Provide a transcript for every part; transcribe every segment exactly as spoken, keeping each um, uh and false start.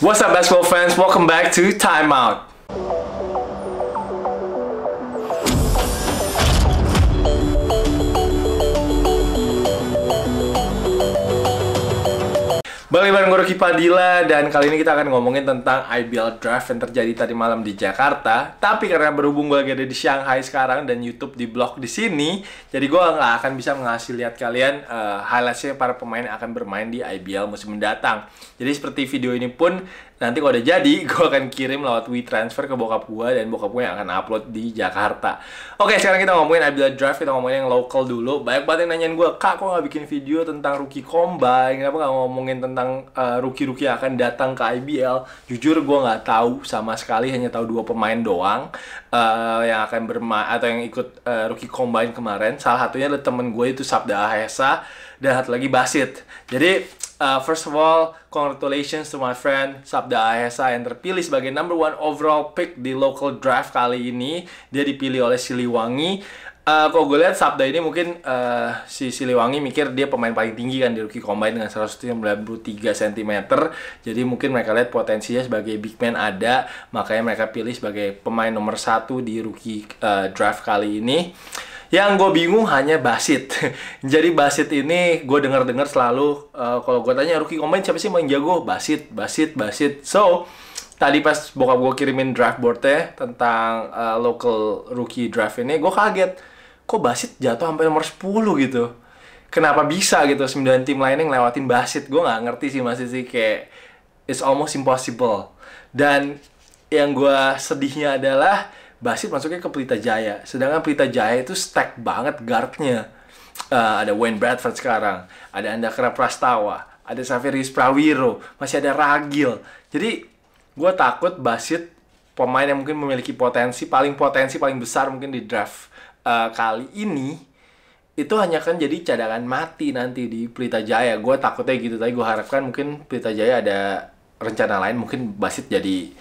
What's up basketball fans, welcome back to Timeout. Balik bareng gue Rocky Padilla, dan kali ini kita akan ngomongin tentang I B L Draft yang terjadi tadi malam di Jakarta. Tapi karena berhubung gue lagi ada di Shanghai sekarang dan YouTube di blog di sini, jadi gue nggak akan bisa ngasih lihat kalian uh, highlightsnya para pemain yang akan bermain di I B L musim mendatang. Jadi seperti video ini pun nanti kalau udah jadi, gue akan kirim lewat WeTransfer ke bokap gue, dan bokap gue yang akan upload di Jakarta. Oke, sekarang kita ngomongin I B L Draft, kita ngomongin yang local dulu. Banyak banget yang nanyain gue, Kak, kok nggak bikin video tentang rookie combine? Kenapa nggak ngomongin tentang uh, rookie-rookie yang akan datang ke I B L? Jujur, gue nggak tahu sama sekali, hanya tahu dua pemain doang uh, yang akan bermain atau yang ikut uh, rookie combine kemarin. Salah satunya adalah temen gue itu Sabda Ahesa, dan satu lagi Basit. Jadi Uh, first of all, congratulations to my friend Sabda Ahesa yang terpilih sebagai number one overall pick di local draft kali ini. Dia dipilih oleh Siliwangi. Uh, kalau gue lihat Sabda ini mungkin uh, si Siliwangi mikir dia pemain paling tinggi kan di rookie combine dengan seratus sembilan puluh tiga sentimeter. Jadi mungkin mereka lihat potensinya sebagai big man ada, makanya mereka pilih sebagai pemain nomor satu di rookie uh, draft kali ini. Yang gue bingung hanya Basit. Jadi Basit ini gue dengar-dengar selalu uh, kalau gue tanya rookie combine siapa sih main jago? Basit, Basit, Basit. So tadi pas bokap gue kirimin draft boardnya tentang uh, local rookie draft ini, gue kaget. Kok Basit jatuh sampai nomor sepuluh gitu? Kenapa bisa gitu? sembilan tim lainnya ngelewatin Basit. Gue nggak ngerti sih, masih sih kayak it's almost impossible. Dan yang gue sedihnya adalah Basit masuknya ke Pelita Jaya, sedangkan Pelita Jaya itu stack banget guardnya. Uh, ada Wayne Bradford sekarang, ada Andakra Prastawa, ada Safiris Prawiro, masih ada Ragil. Jadi gue takut Basit, pemain yang mungkin memiliki potensi, paling potensi paling besar mungkin di draft uh, kali ini, itu hanya kan jadi cadangan mati nanti di Pelita Jaya. Gue takutnya gitu, tapi gue harapkan mungkin Pelita Jaya ada rencana lain, mungkin Basit jadi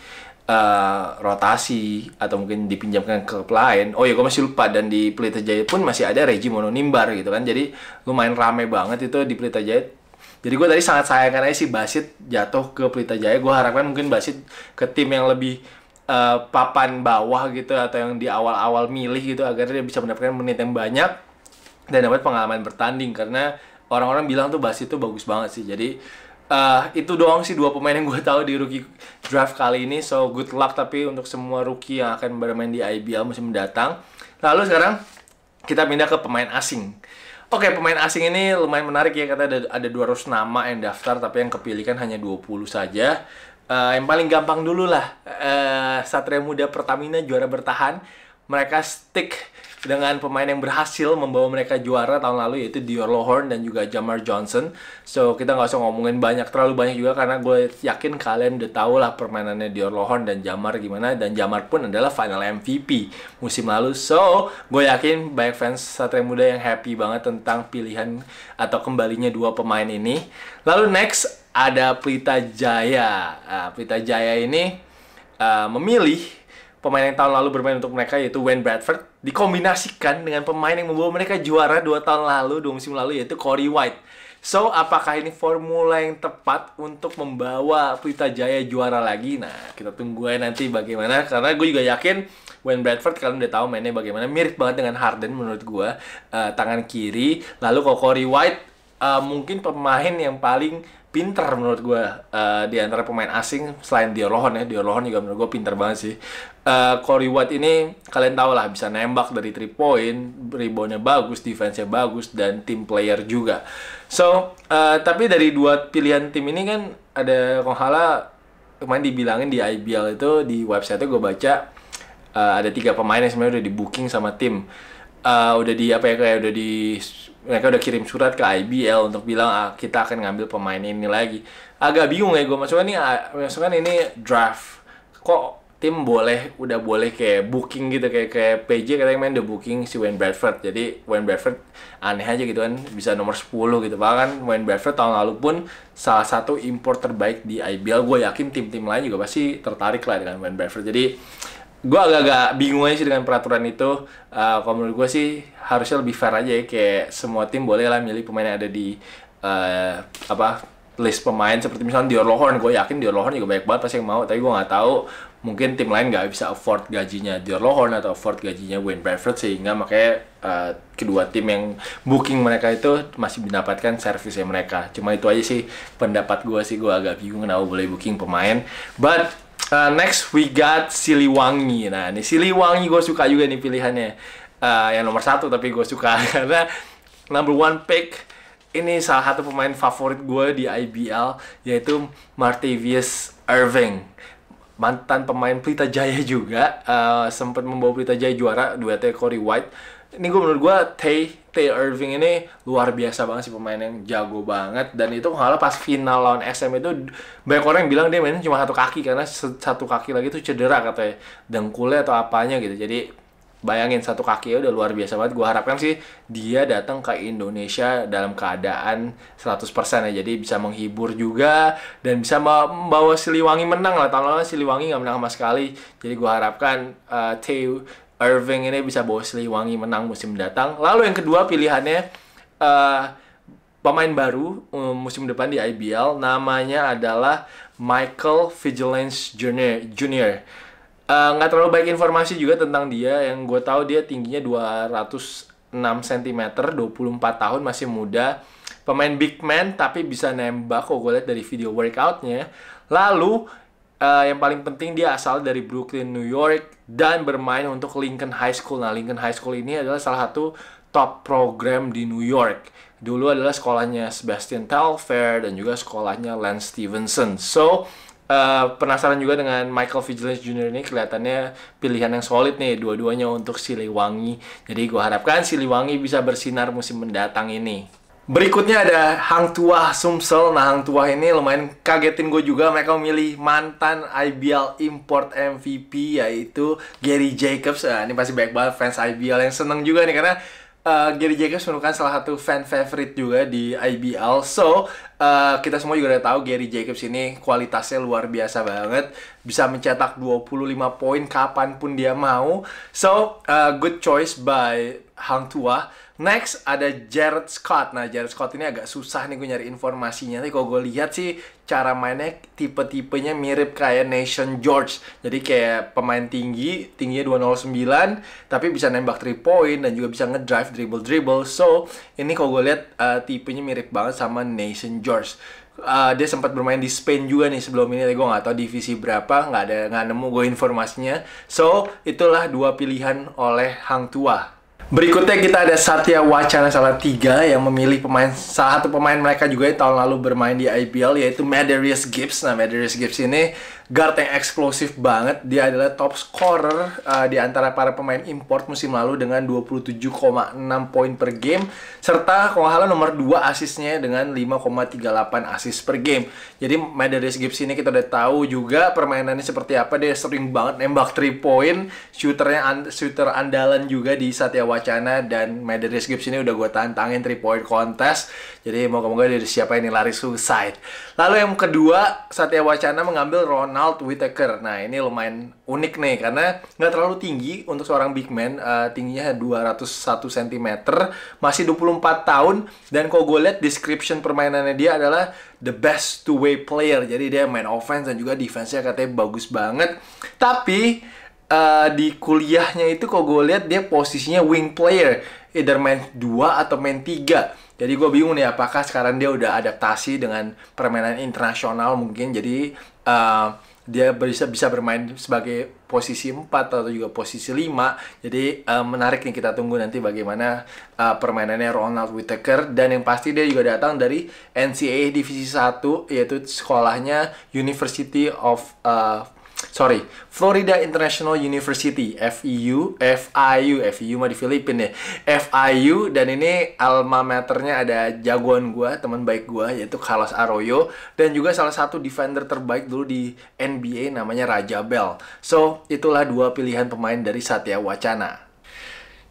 Uh, rotasi atau mungkin dipinjamkan ke klub lain. Oh ya, gue masih lupa, dan di Pelita Jaya pun masih ada Regi Mononimbar gitu kan. Jadi lumayan rame banget itu di Pelita Jaya. Jadi gue tadi sangat sayangkan aja si Basit jatuh ke Pelita Jaya. Gue harapkan mungkin Basit ke tim yang lebih uh, papan bawah gitu, atau yang di awal-awal milih gitu, agar dia bisa mendapatkan menit yang banyak dan dapat pengalaman bertanding. Karena orang-orang bilang tuh Basit tuh bagus banget sih. Jadi Uh, itu doang sih dua pemain yang gue tahu di rookie draft kali ini. So good luck tapi untuk semua rookie yang akan bermain di I B L musim mendatang. Lalu sekarang kita pindah ke pemain asing. Oke, pemain asing ini lumayan menarik ya, karena ada, ada dua ratus nama yang daftar, tapi yang kepilih kan hanya dua puluh saja. Uh, yang paling gampang dulu lah, uh, Satria Muda Pertamina juara bertahan. Mereka stick dengan pemain yang berhasil membawa mereka juara tahun lalu, yaitu Dior Lohorn dan juga Jamar Johnson. So kita nggak usah ngomongin banyak, terlalu banyak juga, karena gue yakin kalian udah tahu lah permainannya Dior Lohorn dan Jamar gimana. Dan Jamar pun adalah final M V P musim lalu. So gue yakin banyak fans Satria Muda yang happy banget tentang pilihan atau kembalinya dua pemain ini. Lalu next ada Pelita Jaya. Nah, Pelita Jaya ini uh, memilih pemain yang tahun lalu bermain untuk mereka, yaitu Wayne Bradford, dikombinasikan dengan pemain yang membawa mereka juara dua tahun lalu, dua musim lalu, yaitu Corey White. So, apakah ini formula yang tepat untuk membawa Pelita Jaya juara lagi? Nah, kita tunggu aja nanti bagaimana, karena gue juga yakin Wayne Bradford, kalian udah tahu mainnya bagaimana, mirip banget dengan Harden menurut gue, uh, tangan kiri. Lalu kalau Corey White, uh, mungkin pemain yang paling pinter menurut gue uh, di antara pemain asing selain Dior Lohorn ya. Dior Lohorn juga menurut gue pinter banget sih. Uh, Corey White ini kalian tahu lah, bisa nembak dari three point, reboundnya bagus, defense-nya bagus, dan team player juga. So, uh, tapi dari dua pilihan tim ini kan ada Konghala kemarin dibilangin di I B L itu, di website-nya gue baca uh, ada tiga pemain yang sebenarnya udah di booking sama tim. Uh, udah di apa ya kayak udah di mereka udah kirim surat ke I B L untuk bilang ah, kita akan ngambil pemain ini lagi. Agak bingung ya gue, masukkan ini masukkan ini draft. Kok tim boleh udah boleh kayak booking gitu, kayak kayak P J katanya main udah booking si Wayne Bradford. Jadi Wayne Bradford aneh aja gitu kan, bisa nomor sepuluh gitu. Bahkan Wayne Bradford tahun lalu pun salah satu import terbaik di I B L. Gue yakin tim-tim lain juga pasti tertarik lah dengan Wayne Bradford. Jadi gue agak-agak bingung aja sih dengan peraturan itu. Uh, kalau menurut gue sih harusnya lebih fair aja ya, kayak semua tim boleh lah milih pemain yang ada di uh, apa list pemain seperti misalnya Dior Lohorn. Gue yakin Dior Lohorn juga banyak banget pasti yang mau, tapi gue nggak tahu mungkin tim lain nggak bisa afford gajinya Dior Lohorn atau afford gajinya Wayne Bradford, sehingga makanya uh, kedua tim yang booking mereka itu masih mendapatkan servisnya mereka. Cuma itu aja sih pendapat gue sih, gue agak bingung kenapa boleh booking pemain. But uh, next we got Siliwangi. Nah ini Siliwangi gue suka juga nih pilihannya, uh, yang nomor satu tapi gue suka karena number one pick ini salah satu pemain favorit gue di I B L, yaitu Martavius Irving, mantan pemain Pelita Jaya juga, uh, sempat membawa Pelita Jaya juara duetnya Corey White. Ini gue menurut gue Tay Tay Irving ini luar biasa banget sih, pemain yang jago banget. Dan itu malah pas final lawan S M itu banyak orang yang bilang dia mainnya cuma satu kaki karena satu kaki lagi tuh cedera katanya, dengkulnya atau apanya gitu. Jadi bayangin satu kaki udah luar biasa banget. Gue harapkan sih dia datang ke Indonesia dalam keadaan seratus persen ya. Jadi bisa menghibur juga dan bisa membawa Siliwangi menang lah. Tahun lalu Siliwangi nggak menang sama sekali. Jadi gue harapkan uh, Tay Irving ini bisa bawa Siliwangi menang musim datang. Lalu yang kedua pilihannya uh, pemain baru um, musim depan di I B L. Namanya adalah Michael Vigilance Junior Junior Nggak uh, terlalu baik informasi juga tentang dia. Yang gue tahu dia tingginya dua ratus enam sentimeter, dua puluh empat tahun, masih muda. Pemain big man tapi bisa nembak kok gue lihat dari video workoutnya. Lalu uh, yang paling penting dia asal dari Brooklyn, New York, dan bermain untuk Lincoln High School. Nah Lincoln High School ini adalah salah satu top program di New York. Dulu adalah sekolahnya Sebastian Telfair dan juga sekolahnya Lance Stevenson. So Uh, penasaran juga dengan Michael Vigilance Junior ini, kelihatannya pilihan yang solid nih dua-duanya untuk Siliwangi. Jadi gue harapkan Siliwangi bisa bersinar musim mendatang ini. Berikutnya ada Hang Tuah Sumsel. Nah Hang Tuah ini lumayan kagetin gue juga. Mereka memilih mantan I B L Import M V P yaitu Gary Jacobs. Nah, ini pasti banyak banget fans I B L yang seneng juga nih karena Uh, Gary Jacobs merupakan salah satu fan favorite juga di I B L. So, uh, kita semua juga udah tahu Gary Jacobs ini kualitasnya luar biasa banget. Bisa mencetak dua puluh lima poin kapanpun dia mau. So, uh, good choice by Hang Tuah. Next, ada Jared Scott. Nah, Jared Scott ini agak susah nih gue nyari informasinya. Tapi kalau gue lihat sih, cara mainnya tipe-tipenya mirip kayak Nation George. Jadi kayak pemain tinggi, tingginya dua nol sembilan, tapi bisa nembak three point dan juga bisa ngedrive, dribble-dribble. So, ini kalau gue lihat uh, tipenya mirip banget sama Nation George. Uh, dia sempat bermain di Spain juga nih sebelum ini. Gue nggak tahu divisi berapa, nggak ada nggak nemu gue informasinya. So, itulah dua pilihan oleh Hang Tuah. Berikutnya kita ada Satya Wacana Salatiga yang memilih pemain, salah satu pemain mereka juga yang tahun lalu bermain di I B L, yaitu Madarius Gibbs. Nah, Madarius Gibbs ini guard yang eksplosif banget. Dia adalah top scorer uh, di antara para pemain import musim lalu dengan dua puluh tujuh koma enam poin per game, serta kalau nggak salah nomor dua asisnya dengan lima koma tiga delapan assist per game. Jadi Madarius Gibbs ini kita udah tahu juga permainannya seperti apa. Dia sering banget nembak three point, shooternya an shooter andalan juga di Satya Wacana, dan Madarius Gibbs ini udah gue tantangin three point contest. Jadi moga-moga dari siapa ini lari suicide. Lalu yang kedua, Satya Wacana mengambil Ronald Whitaker. Nah ini lumayan unik nih karena nggak terlalu tinggi untuk seorang big man. Uh, tingginya dua ratus satu sentimeter, masih dua puluh empat tahun, dan kalau gue lihat description permainannya dia adalah the best two-way player. Jadi dia main offense dan juga defense-nya katanya bagus banget. Tapi uh, di kuliahnya itu kalau gue lihat dia posisinya wing player, either main dua atau main tiga. Jadi gue bingung nih apakah sekarang dia udah adaptasi dengan permainan internasional mungkin. Jadi uh, dia bisa bisa bermain sebagai posisi empat atau juga posisi lima. Jadi uh, menarik nih, kita tunggu nanti bagaimana uh, permainannya Ronald Whitaker. Dan yang pasti dia juga datang dari N C A A Divisi satu, yaitu sekolahnya University of uh, Sorry, Florida International University, F I U, F I U, F I U mah di Filipina ya, F I U. Dan ini alma maternya ada jagoan gue, teman baik gue, yaitu Carlos Arroyo, dan juga salah satu defender terbaik dulu di N B A namanya Raja Bell. So, itulah dua pilihan pemain dari Satya Wacana.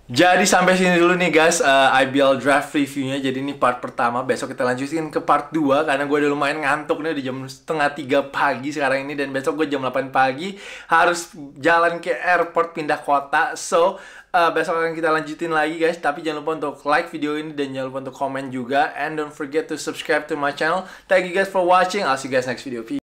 Jadi sampai sini dulu nih guys, uh, I B L draft reviewnya. Jadi ini part pertama, besok kita lanjutin ke part dua. Karena gue udah lumayan ngantuk nih, di jam setengah tiga pagi sekarang ini. Dan besok gue jam delapan pagi harus jalan ke airport pindah kota. So, uh, besok akan kita lanjutin lagi guys. Tapi jangan lupa untuk like video ini dan jangan lupa untuk komen juga. And don't forget to subscribe to my channel. Thank you guys for watching, I'll see you guys next video. Peace.